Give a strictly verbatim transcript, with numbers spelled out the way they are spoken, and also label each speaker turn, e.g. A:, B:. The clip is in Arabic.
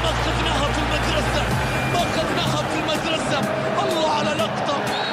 A: ما أخذناها في المدرسة، ما أخذناها في المدرسة. الله على لقطة